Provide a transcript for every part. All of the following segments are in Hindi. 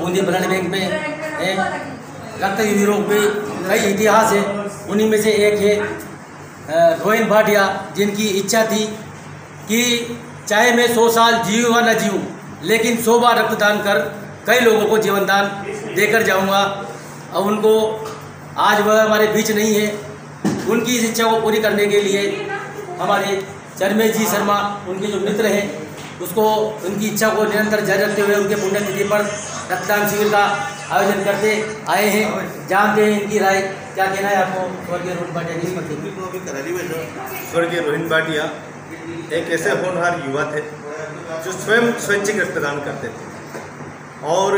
बूंदी ब्लड बैंक में रक्त यूरोप में कई इतिहास है। उन्हीं में से एक है रोहिन भाटिया, जिनकी इच्छा थी कि चाहे मैं 100 साल जीऊँ या न जीऊँ, लेकिन 100 बार रक्तदान कर कई लोगों को जीवन दान देकर जाऊंगा। और उनको आज वह हमारे बीच नहीं है। उनकी इस इच्छा को पूरी करने के लिए हमारे चरमेश जी शर्मा, उनके जो मित्र हैं, उसको उनकी इच्छा को निरंतर जारी रखते हुए उनके पुण्यतिथि पर रक्तदान शिविर का आयोजन करते आए हैं। जानते हैं इनकी राय, क्या कहना है आपको स्वर्गीय रोहिन भाटिया जी? स्वर्गीय रोहिन भाटिया एक ऐसे होनहार युवा थे जो स्वयं स्वैच्छिक रक्तदान करते थे, और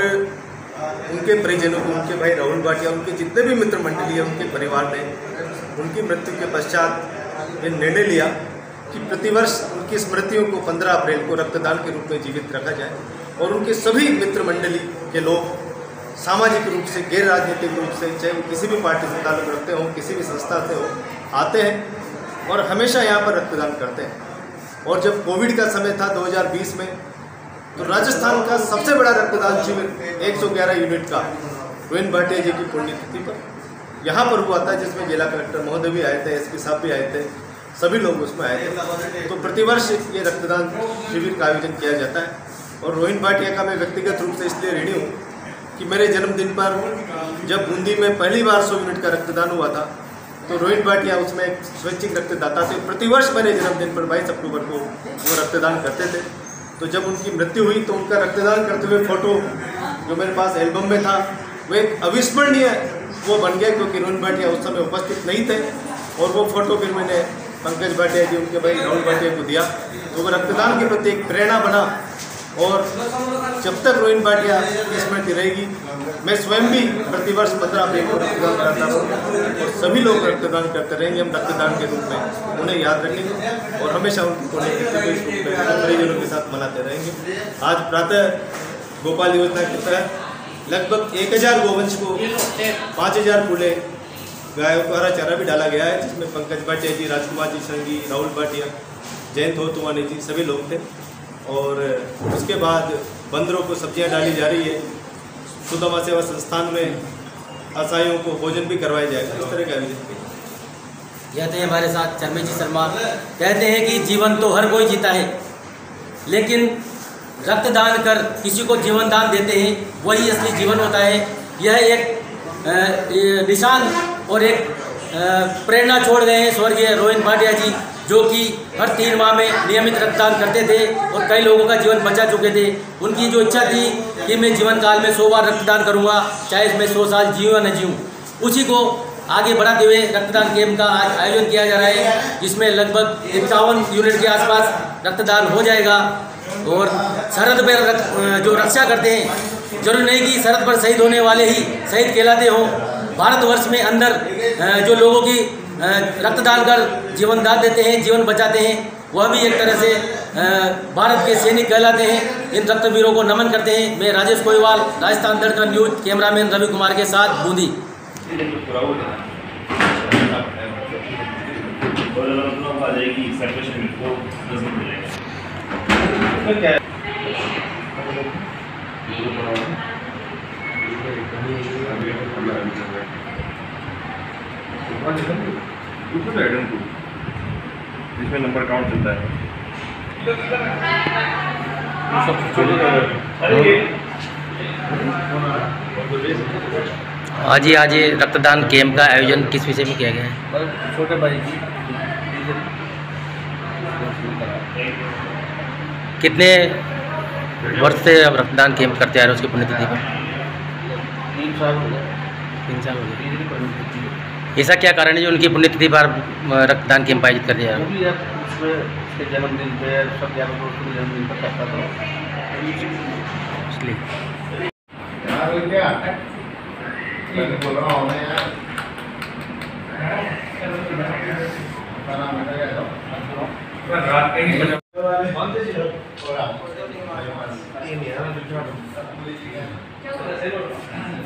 उनके परिजनों को, उनके भाई राहुल भाटिया, उनके जितने भी मित्र मंडली है, उनके परिवार ने उनकी मृत्यु के पश्चात ये निर्णय लिया कि प्रतिवर्ष उनकी स्मृतियों को 15 अप्रैल को रक्तदान के रूप में जीवित रखा जाए। और उनके सभी मित्र मंडली के लोग सामाजिक रूप से, गैर राजनीतिक रूप से, चाहे वो किसी भी पार्टी से ताल्लुक रखते हों, किसी भी संस्था से हो, आते हैं और हमेशा यहाँ पर रक्तदान करते हैं। और जब कोविड का समय था 2020 में, तो राजस्थान का सबसे बड़ा रक्तदान शिविर 111 यूनिट का रोहिन भाटिया जी की पुण्यतिथि पर यहाँ पर हुआ था, जिसमें जिला कलेक्टर महोदय भी आए थे, एसपी साहब भी आए थे, सभी लोग उसमें आए थे। तो प्रतिवर्ष ये रक्तदान शिविर का आयोजन किया जाता है। और रोहिन भाटिया का मैं व्यक्तिगत रूप से इसलिए ऋणी हूँ कि मेरे जन्मदिन पर जब बूंदी में पहली बार 100 यूनिट का रक्तदान हुआ था, तो रोहिन भाटिया उसमें एक स्वैच्छिक रक्तदाता थे। प्रतिवर्ष मेरे जन्मदिन पर 22 अक्टूबर को वो रक्तदान करते थे। तो जब उनकी मृत्यु हुई तो उनका रक्तदान करते हुए फोटो जो मेरे पास एल्बम में था, वो एक अविस्मरणीय वो बन गया, क्योंकि रोहिन भाटिया उस समय उपस्थित नहीं थे। और वो फोटो फिर मैंने पंकज भाटिया जी, उनके भाई राहुल भाटिया को दिया, तो वो रक्तदान के प्रति एक प्रेरणा बना। और जब तक रोहिन भाटिया की स्मृति रहेगी, मैं स्वयं भी प्रतिवर्ष 15 अप्रैल को रक्तदान कराता हूँ, और सभी लोग रक्तदान करते रहेंगे। हम रक्तदान के रूप में उन्हें याद रखेंगे और हमेशा उनकी पुण्यतिथि को इस रूप में परिजनों के साथ मनाते रहेंगे। आज प्रातः गोपाल योजना के तहत लगभग 1000 गोवंश को 5000 खुले गायों को हरा चारा भी डाला गया है, जिसमें पंकज भाटिया जी, राजकुमार जी संगी, राहुल भाटिया, जयंत होतवानी जी सभी लोग थे। और उसके बाद बंदरों को सब्जियां डाली जा रही है। सुदामा सेवा संस्थान में असहायों को भोजन भी करवाया जाएगा। इस तरह का आयोजन किया। कहते हैं हमारे साथ चरमेश जी शर्मा, कहते हैं कि जीवन तो हर कोई जीता है, लेकिन रक्तदान कर किसी को जीवन दान देते हैं, वही असली जीवन होता है। यह एक निशान और एक प्रेरणा छोड़ गए हैं स्वर्गीय रोहिन भाटिया जी, जो कि हर 3 माह में नियमित रक्तदान करते थे और कई लोगों का जीवन बचा चुके थे। उनकी जो इच्छा थी कि मैं जीवन काल में 100 बार रक्तदान करूंगा, चाहे मैं 100 साल जीऊँ या न जीऊँ, उसी को आगे बढ़ाते हुए रक्तदान कैंप का आज आयोजन किया जा रहा है, जिसमें लगभग 51 यूनिट के आसपास रक्तदान हो जाएगा। और सरहद पर जो रक्षा करते हैं, जरूरी नहीं कि सरहद पर शहीद होने वाले ही शहीद कहलाते हों। भारतवर्ष में अंदर जो लोगों की रक्तदान कर जीवन दान देते हैं, जीवन बचाते हैं, वह भी एक तरह से भारत के सैनिक कहलाते हैं। इन रक्तवीरों को नमन करते हैं। मैं राजेश कोईवाल, राजस्थान दर्पण न्यूज, कैमरामैन रवि कुमार के साथ, बूंदी। इसमें नंबर काउंट चलता है। आज ये रक्तदान कैंप का आयोजन किस विषय में किया गया है? छोटे भाई जी कितने वर्ष से अब रक्तदान कैंप करते आ रहे हैं उसकी पुण्यतिथि पर? 3 साल हो गए। 3 साल हो गए। ऐसा क्या कारण है जो उनकी पुण्यतिथि पर रक्तदान कैंप आयोजित कर दिया? उसके जन्मदिन पे सब जन्मदिन पर करता था, इसलिए बोल रहा हूँ यार।